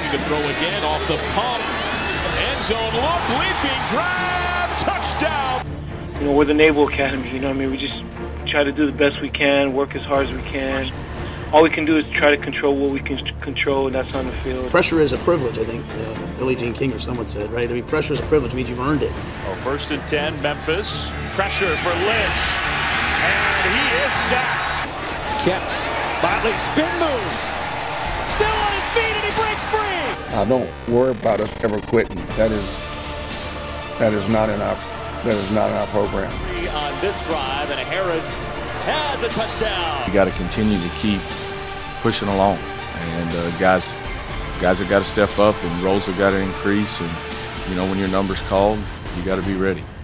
to throw again off the pump. End zone look, leaping grab, touchdown. You know, we're the Naval Academy, you know what I mean? We just try to do the best we can, work as hard as we can. All we can do is try to control what we can control, and that's on the field. Pressure is a privilege, I think Billie Jean King or someone said, right? I mean, pressure is a privilege. It means you've earned it. Oh, 1st and 10, Memphis. Pressure for Lynch. And he is sacked. Kept. Motley spin move. Still on his feet, and he breaks free. I don't worry about us ever quitting. That is not in our program. On this drive, and Harris has a touchdown. You got to continue to keep pushing along, and guys have got to step up, and roles have got to increase, and you know when your number's called, you got to be ready.